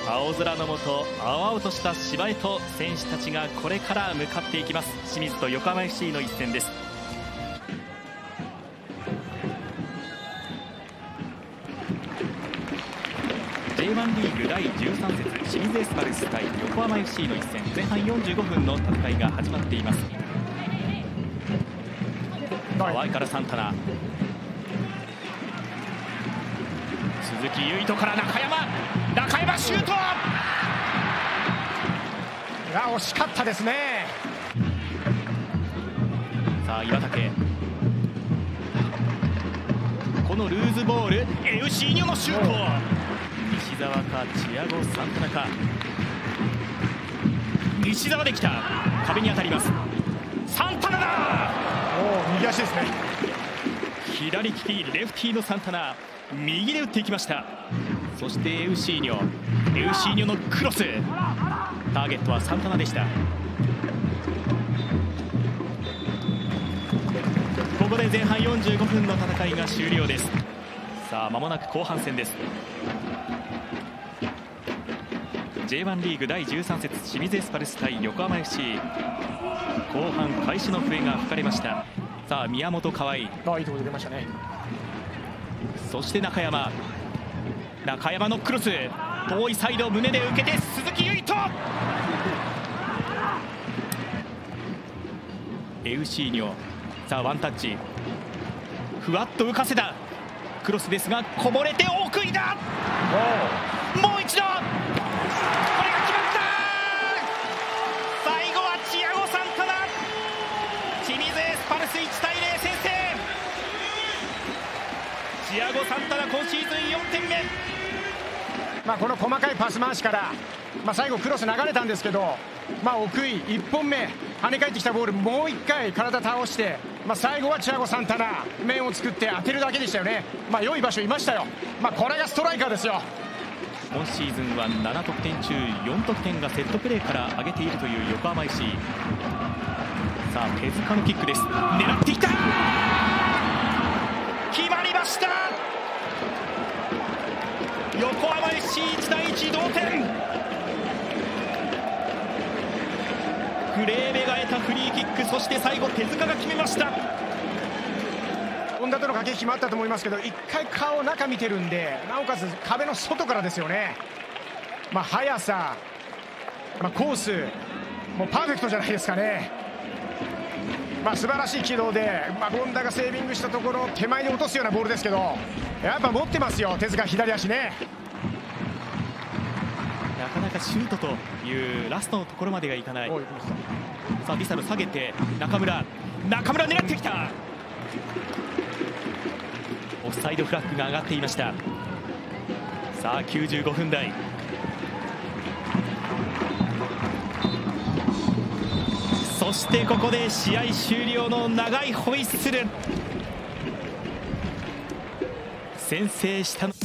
青空の下、青々とした芝へと選手たちがこれから向かっていきます。清水と横浜 FC の一戦です。J1 リーグ第13節、清水エスパルス対横浜 FC の一戦、前半45分の戦いが始まっています。川井からサンタナ、鈴木唯人から中山シュート。 惜しかったですね。 さあ岩竹、このルーズボール、エウシーニョのシュート。西澤かチアゴ・サンタナか。西澤できた、壁に当たります。サンタナだ。 右足ですね。 左利きレフティーのサンタナ、右で打っていきました。そしてエウシーニョのクロス、ターゲットはサンタナでした。ここで前半45分の戦いが終了です。さあ間もなく後半戦です。 J1 リーグ第13節、清水エスパルス対横浜 FC、 後半開始の笛が吹かれました。さあ宮本、河合、いいところで出ましたね。 そして中山のクロス、遠いサイド胸で受けて鈴木唯人、エウシーニョ、さあワンタッチ、ふわっと浮かせたクロスですがこぼれて奥井だ。もう一度、これが決まった。最後はチアゴ・サンタナ、清水エスパルス1対0先制。チアゴ・サンタナ今シーズン4点目。 この細かいパス回しから、最後クロス流れたんですけど、奥井1本目跳ね返ってきたボール、もう1回体倒して、最後はチアゴ・サンタナ面を作って当てるだけでしたよね。良い場所いましたよ。これがストライカーですよ。 今シーズンは7得点中4得点がセットプレーから挙げているという横浜 FC。 さあ手塚のキックです。狙ってきた、決まりました。横浜 FC1 対1同点。グレーベが得たフリーキック、そして最後手塚が決めました。 本田との駆け引きもあったと思いますけど、一回顔中見てるんで、なおかつ壁の外からですよね。速さ、コースもうパーフェクトじゃないですかね。素晴らしい軌道で、本田がセービングしたところ手前で落とすようなボールですけど、やっぱ持ってますよ手塚、左足ね。 なかなかシュートというラストのところまでがいかない。さあビサル下げて中村狙ってきた。オフサイドフラッグが上がっていました。さあ95分台、そしてここで試合終了の長いホイッスル。先制したの